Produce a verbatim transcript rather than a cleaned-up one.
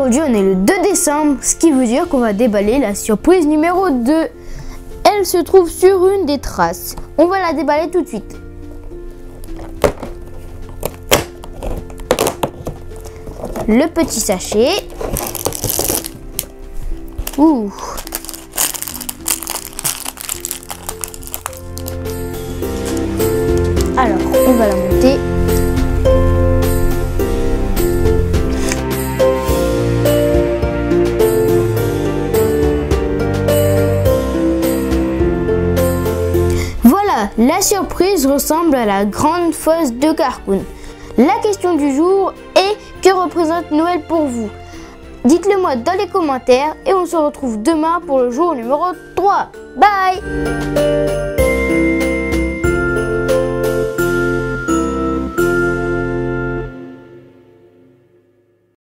Aujourd'hui, on est le deux décembre, ce qui veut dire qu'on va déballer la surprise numéro deux. Elle se trouve sur une des traces. On va la déballer tout de suite. Le petit sachet. Ouh. Alors, on va la monter. Voilà, la surprise ressemble à la grande fosse de Carcoon. La question du jour est: que représente Noël pour vous? Dites-le moi dans les commentaires et on se retrouve demain pour le jour numéro trois. Bye!